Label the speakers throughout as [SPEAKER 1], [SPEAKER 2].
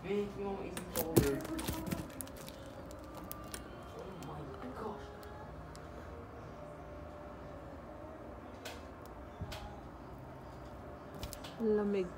[SPEAKER 1] Wait, yung isip ko weird. Oh my gosh.
[SPEAKER 2] Lamig.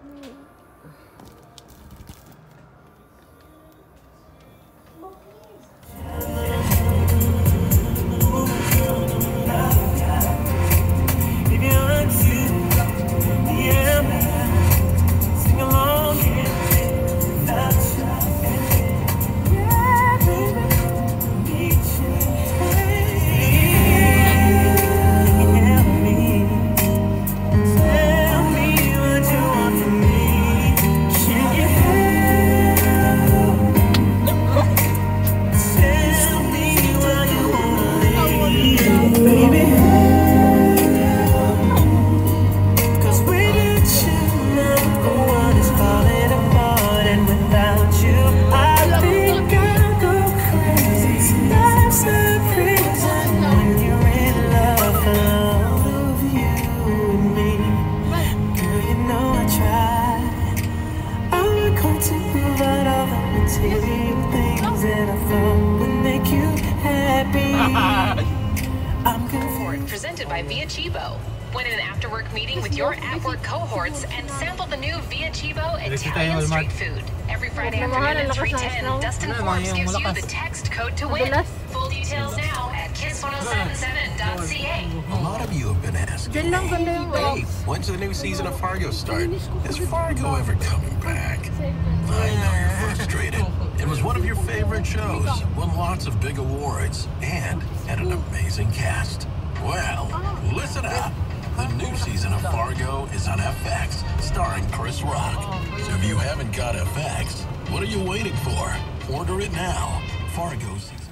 [SPEAKER 3] Presented by Via Chibo. Win an after-work meeting with your at-work cohorts and sample the new Via Chibo Italian street food. Every Friday afternoon at 3:10, Dustin Forbes gives you the text code to win. Full details now at kiss1077.ca.
[SPEAKER 4] A lot of you have been asking me, hey, when's the new season of Fargo start? Is Fargo ever coming back? I know you're frustrated. It was one of your favorite shows, won lots of big awards, and had an amazing cast. Well, listen up. The new season of Fargo is on FX, starring Chris Rock. So if you haven't got FX, what are you waiting for? Order it now. Fargo season.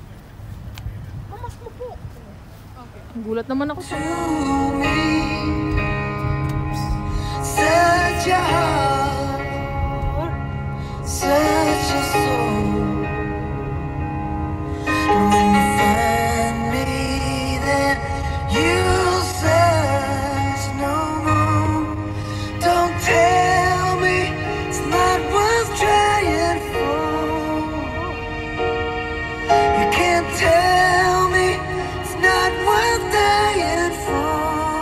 [SPEAKER 2] Gulat naman ako sa'yo.
[SPEAKER 5] Such a heart, such a soul. And when you find me, then you'll search no more. Don't tell me it's not worth trying for. You can't tell me it's not worth dying for.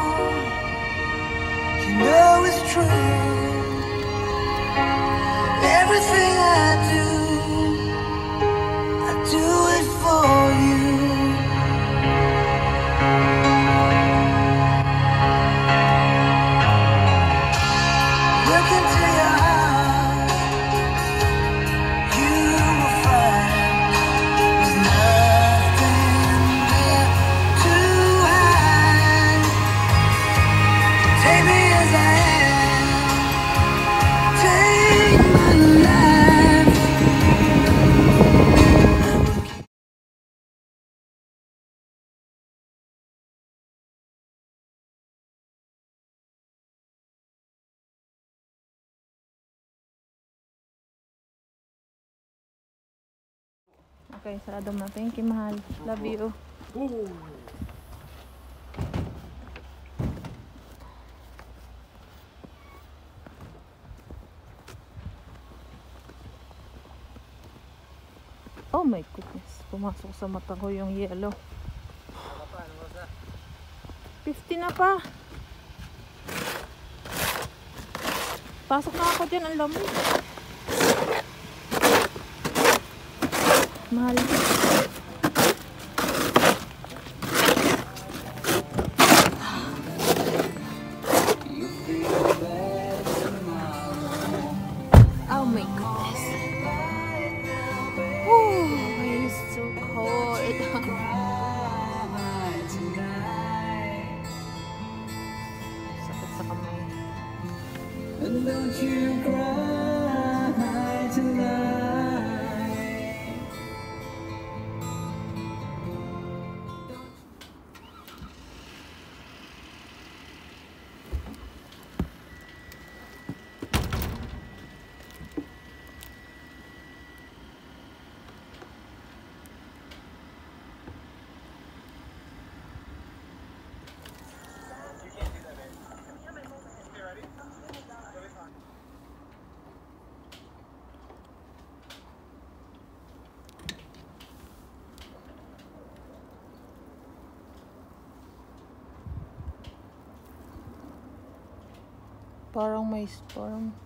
[SPEAKER 5] You know it's true. Everything I do it for you. Look into your heart, you will find there's nothing there to hide. Take me as I am, take my life.
[SPEAKER 2] Okay, sarado mo. Thank you, mahal. Love you. Oh my goodness. Pumasok sa mata ko yung yellow. 50 na pa. Pasok na ako dyan. Ang lamig. Mahal. Oh my goodness. Oh, it's so cold. Sakit sa kamay.
[SPEAKER 5] And don't you cry tonight.
[SPEAKER 2] Parang may storm.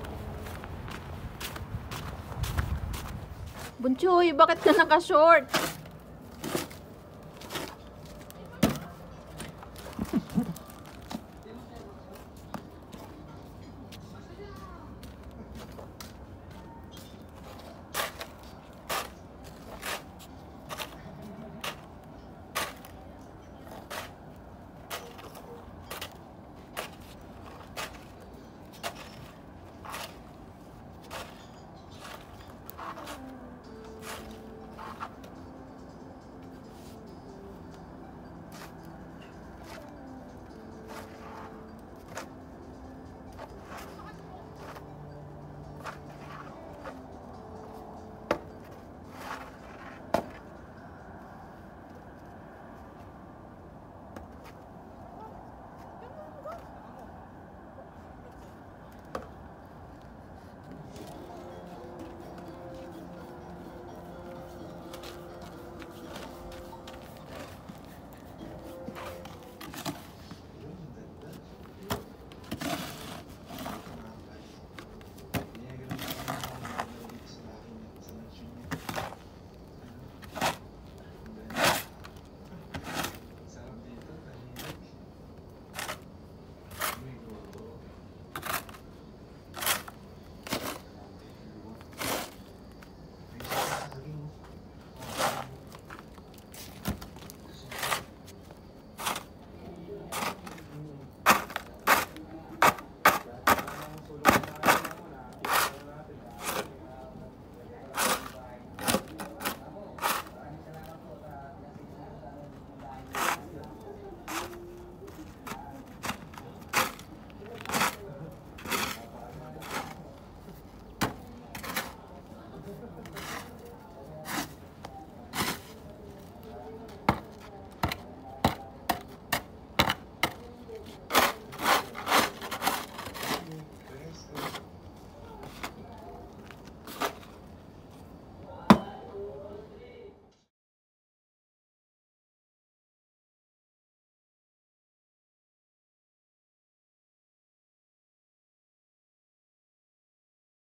[SPEAKER 2] Bunchoy, bakit ka naka-short?